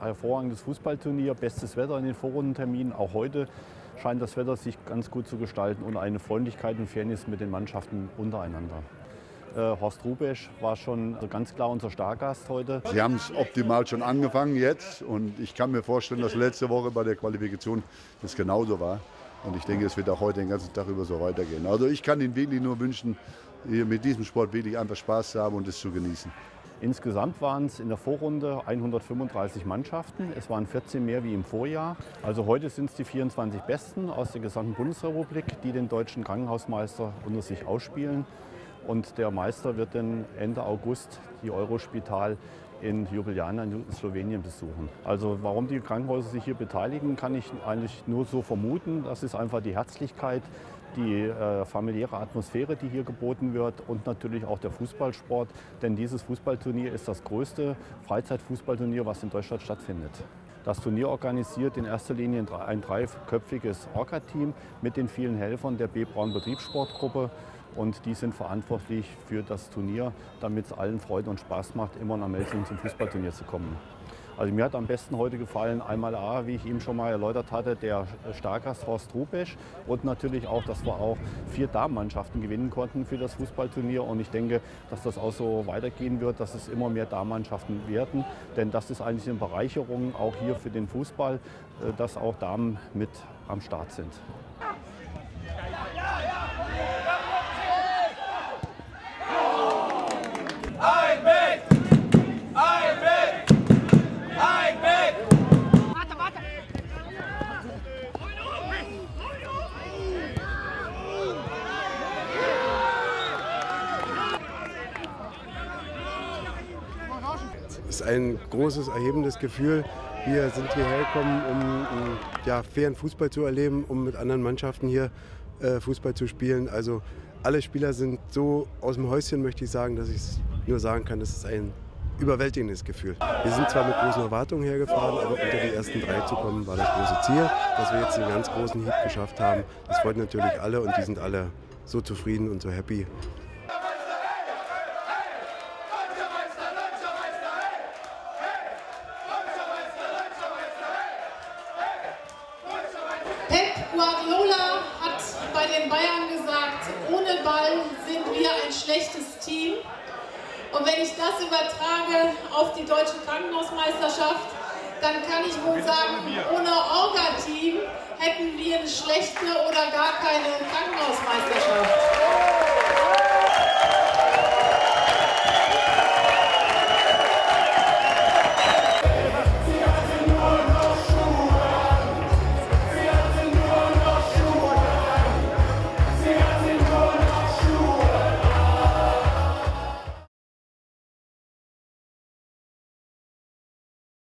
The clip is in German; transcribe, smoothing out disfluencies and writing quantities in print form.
hervorragendes Fußballturnier, bestes Wetter in den Vorrundenterminen. Auch heute scheint das Wetter sich ganz gut zu gestalten und eine Freundlichkeit und Fairness mit den Mannschaften untereinander. Horst Hrubesch war schon ganz klar unser Stargast heute. Sie haben es optimal schon angefangen jetzt und ich kann mir vorstellen, dass letzte Woche bei der Qualifikation das genauso war. Und ich denke, es wird auch heute den ganzen Tag über so weitergehen. Also ich kann Ihnen wirklich nur wünschen, hier mit diesem Sport wirklich einfach Spaß zu haben und es zu genießen. Insgesamt waren es in der Vorrunde 135 Mannschaften. Es waren 14 mehr wie im Vorjahr. Also heute sind es die 24 Besten aus der gesamten Bundesrepublik, die den deutschen Krankenhausmeister unter sich ausspielen. Und der Meister wird dann Ende August die Eurospital in Ljubljana in Slowenien besuchen. Also warum die Krankenhäuser sich hier beteiligen, kann ich eigentlich nur so vermuten. Das ist einfach die Herzlichkeit, die familiäre Atmosphäre, die hier geboten wird und natürlich auch der Fußballsport. Denn dieses Fußballturnier ist das größte Freizeitfußballturnier, was in Deutschland stattfindet. Das Turnier organisiert in erster Linie ein dreiköpfiges Orga-Team mit den vielen Helfern der B. Braun Betriebssportgruppe. Und die sind verantwortlich für das Turnier, damit es allen Freude und Spaß macht, immer nach Melsungen zum Fußballturnier zu kommen. Also mir hat am besten heute gefallen, einmal wie ich eben schon mal erläutert hatte, der Stargast Horst Hrubesch und natürlich auch, dass wir auch 4 Damenmannschaften gewinnen konnten für das Fußballturnier. Und ich denke, dass das auch so weitergehen wird, dass es immer mehr Damenmannschaften werden. Denn das ist eigentlich eine Bereicherung auch hier für den Fußball, dass auch Damen mit am Start sind. Es ist ein großes, erhebendes Gefühl. Wir sind hierher gekommen, um fairen Fußball zu erleben, um mit anderen Mannschaften hier Fußball zu spielen. Also alle Spieler sind so aus dem Häuschen, möchte ich sagen, dass ich es nur sagen kann, es ist ein überwältigendes Gefühl. Wir sind zwar mit großen Erwartungen hergefahren, aber unter die ersten 3 zu kommen war das große Ziel. Dass wir jetzt einen ganz großen Hieb geschafft haben, das freut natürlich alle und die sind alle so zufrieden und so happy. Pep Guardiola hat bei den Bayern gesagt, ohne Ball sind wir ein schlechtes Team. Und wenn ich das übertrage auf die deutsche Krankenhausmeisterschaft, dann kann ich wohl sagen, ohne Orga-Team hätten wir eine schlechte oder gar keine Krankenhausmeisterschaft.